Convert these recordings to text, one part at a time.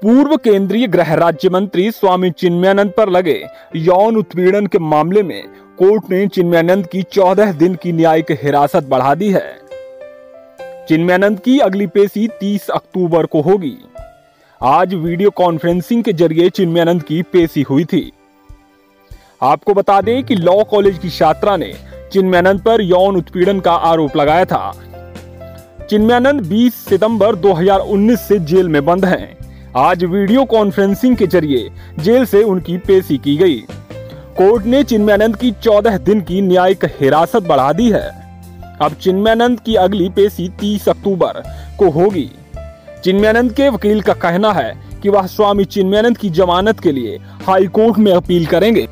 पूर्व केंद्रीय गृह राज्य मंत्री स्वामी चिन्मयानंद पर लगे यौन उत्पीड़न के मामले में कोर्ट ने चिन्मयानंद की 14 दिन की न्यायिक हिरासत बढ़ा दी है। चिन्मयानंद की अगली पेशी 30 अक्टूबर को होगी। आज वीडियो कॉन्फ्रेंसिंग के जरिए चिन्मयानंद की पेशी हुई थी। आपको बता दें कि लॉ कॉलेज की छात्रा ने चिन्मयानंद पर यौन उत्पीड़न का आरोप लगाया था। चिन्मयानंद 20 सितंबर 2019 से जेल में बंद हैं। आज वीडियो कॉन्फ्रेंसिंग के जरिए जेल से उनकी पेशी की गई। कोर्ट ने चिन्मयानंद की 14 दिन की न्यायिक हिरासत बढ़ा दी है। अब चिन्मयानंद की अगली पेशी 30 अक्टूबर को होगी। चिन्मयानंद के वकील का कहना है कि वह स्वामी चिन्मयानंद की जमानत के लिए हाई कोर्ट में अपील करेंगे।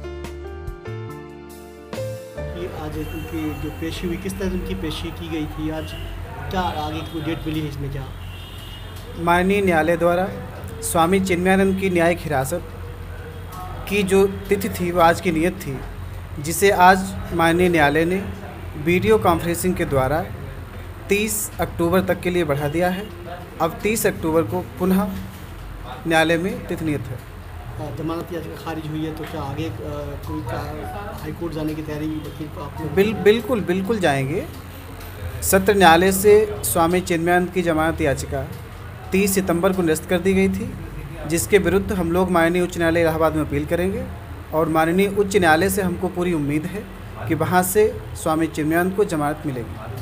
आज उनकी जो पेशी हुई, किस तरह उनकी पेशी की गई थी, आज क्या आगे की डेट मिली है, इसमें क्या? माननीय न्यायालय द्वारा स्वामी चिन्मयानंद की न्यायिक हिरासत की जो तिथि थी वो आज की नियत थी, जिसे आज माननीय न्यायालय ने वीडियो कॉन्फ्रेंसिंग के द्वारा 30 अक्टूबर तक के लिए बढ़ा दिया है। अब 30 अक्टूबर को पुनः न्यायालय में तिथि नियत है। जमानत याचिका खारिज हुई है, तो क्या आगे कोई हाई कोर्ट जाने की तैयारी वकील को आप? बिल्कुल जाएंगे। सत्र न्यायालय से स्वामी चिन्मयानंद की जमानत याचिका 30 सितंबर को निरस्त कर दी गई थी, जिसके विरुद्ध हम लोग माननीय उच्च न्यायालय इलाहाबाद में अपील करेंगे और माननीय उच्च न्यायालय से हमको पूरी उम्मीद है कि वहाँ से स्वामी चिन्मयानंद को जमानत मिलेगी।